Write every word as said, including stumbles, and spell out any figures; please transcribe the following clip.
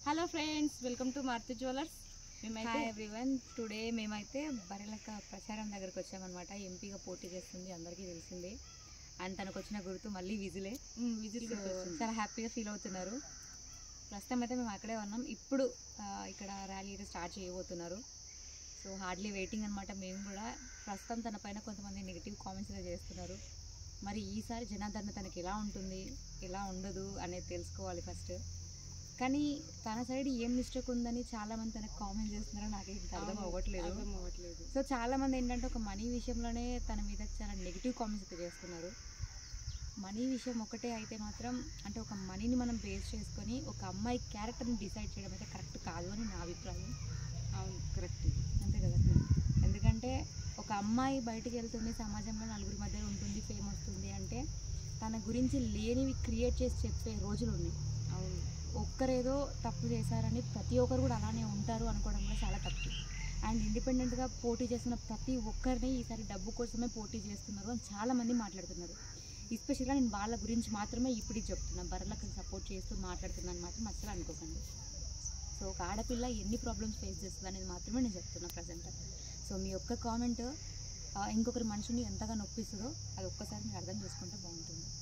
Hello friends, welcome to Maruthi jewellers. Hi everyone. Today మేమైతే బర్రెలక్క ప్రచారం దగ్గరకు వచ్చామన్నమాట. ఎంపీగా పోటీ చేస్తుంది, అందరికీ తెలిసిందే. అండ్ తనకు వచ్చిన గుర్తు మళ్ళీ విజిలే. విజిల్ చాలా హ్యాపీగా ఫీల్ అవుతున్నారు. ప్రస్తుతం అయితే మేము అక్కడే ఉన్నాం. ఇప్పుడు ఇక్కడ ర్యాలీ అయితే స్టార్ట్ చేయబోతున్నారు. సో హార్డ్లీ వెయిటింగ్ అనమాట. మేము కూడా ప్రస్తుతం తన పైన కొంతమంది నెగిటివ్ కామెంట్స్ అయితే చేస్తున్నారు. మరి ఈసారి జనాదరణ తనకి ఎలా ఉంటుంది, ఎలా ఉండదు అనేది తెలుసుకోవాలి ఫస్ట్. కానీ తన సైడ్ ఏం మిస్టేక్ ఉందని చాలామంది తనకు కామెంట్ చేస్తున్నారో నాకే అర్థం అవ్వట్లేదు అవ్వట్లేదు సో చాలామంది ఏంటంటే ఒక మనీ విషయంలోనే తన మీద చాలా నెగిటివ్ కామెంట్స్ అయితే చేస్తున్నారు. మనీ విషయం ఒకటే అయితే మాత్రం, అంటే ఒక మనీని మనం బేస్ చేసుకొని ఒక అమ్మాయి క్యారెక్టర్ని డిసైడ్ చేయడం అయితే కరెక్ట్ కాదు అని నా అభిప్రాయం. అవును, కరెక్ట్. అంతే కదా. ఎందుకంటే ఒక అమ్మాయి బయటికి వెళ్తుంది, సమాజంలో నలుగురి మధ్య ఉంటుంది, ఫేమ్ వస్తుంది అంటే తన గురించి లేనివి క్రియేట్ చేసి చెప్పే రోజులు ఉన్నాయి. అవును, ఒక్కరేదో తప్పు చేశారని ప్రతి ఒక్కరు కూడా అలానే ఉంటారు అనుకోవడం కూడా చాలా తప్పు. అండ్ ఇండిపెండెంట్గా పోటీ చేస్తున్న ప్రతి ఒక్కరిని ఈసారి డబ్బు కోసమే పోటీ చేస్తున్నారు అని చాలామంది మాట్లాడుతున్నారు. ఎస్పెషల్గా నేను వాళ్ళ గురించి మాత్రమే ఇప్పుడు చెప్తున్నాను. బర్రెలకు సపోర్ట్ చేస్తూ మాట్లాడుతున్నాను మాత్రం అసలు అనుకోకండి. సో ఒక ఆడపిల్ల ఎన్ని ప్రాబ్లమ్స్ ఫేస్ చేస్తుంది అనేది మాత్రమే నేను చెప్తున్నాను ప్రజెంట్. సో మీ ఒక్క కామెంట్ ఇంకొకరి మనిషిని ఎంతగా నొప్పిస్తుందో అది ఒక్కసారి మీరు అర్థం చేసుకుంటే బాగుంటుంది.